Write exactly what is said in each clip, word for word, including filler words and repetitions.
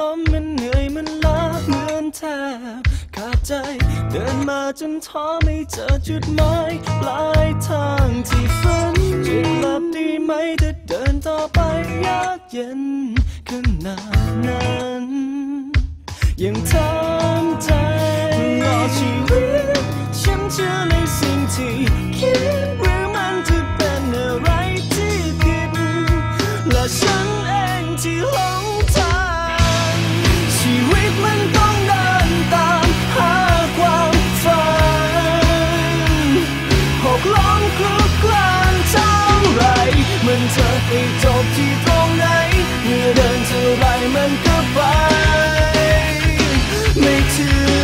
ล้มมันเหนื่อยมันล้าเหมือนแทบขาดใจเดินมาจนท้อไม่เจอจุดหมายปลายทางที่ฝันจะกลับดีไหมถ้าเดินต่อไปยากเย็นขนาดนั้นยังทำใจรอชีวิตฉันเชื่อในสิ่งที่คิดหรือมันจะเป็นอะไรที่ผิดและฉันเองที่หลงทางชีวิตมันต้องเดินตามหาความฝันหกล้มคลุกคลานเท่าไรมันจะไปจบที่ตรงไหนเมื่อเดินเท่าไรมันก็ไปไม่ถึง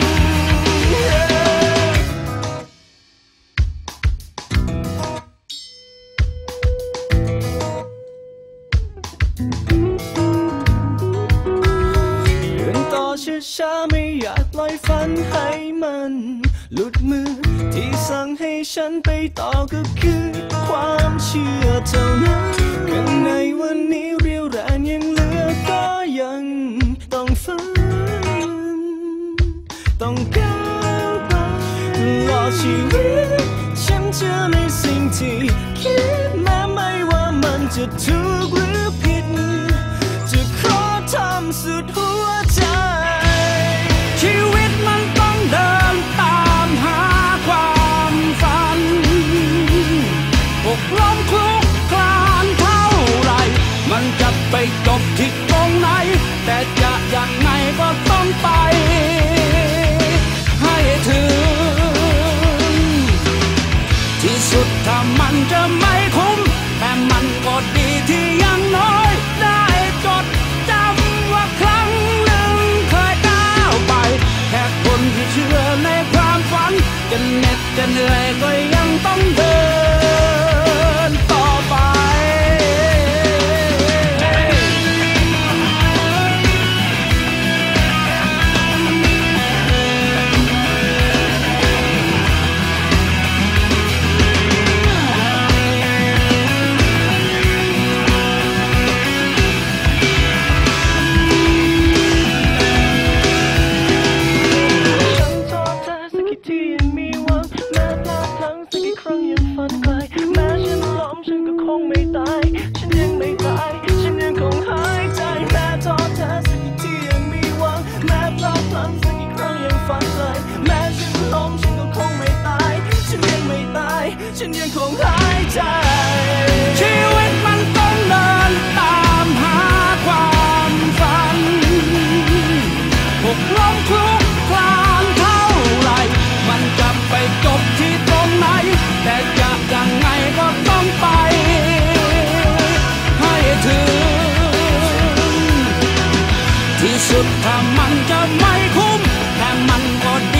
ช้าๆไม่อยากปล่อยฝันให้มันหลุดมือที่สั่งให้ฉันไปต่อก็คือความเชื่อเท่านั้นข้างในวันนี้เรียวแรงยังเหลือก็ยังต้องฝันต้องก้าวไปตลอดชีวิตฉันเชื่อในสิ่งที่คิดแม้ไม่ว่ามันจะถูกหรือผิดจะขอทำสุดหัวใจชีวิตมันต้องเดินตามหาความฝันหกล้มคลุกคลานเท่าไรมันจะไปจบที่ตรงไหนแต่จะยังไงก็ต้องไปให้ถึงที่สุดถ้ามันจะไม่คุ้มแต่มันก็ดีที่ยังน้อยได้จดจำว่าครั้งหนึ่งเคยก้าวไปแค่คนที่เชื่อในความฝันจะเหน็ดจะเหนื่อยก็ยังต้องเดินต่อไปฉันยังคงหายใจชีวิตมันต้องเดินตามหาความฝันหกล้มคลุกคลานเท่าไรมันจะไปจบที่ตรงไหนแต่จะยังไงก็ต้องไปให้ถึงที่สุดถ้ามันจะไม่คุ้มแต่มันก็ดี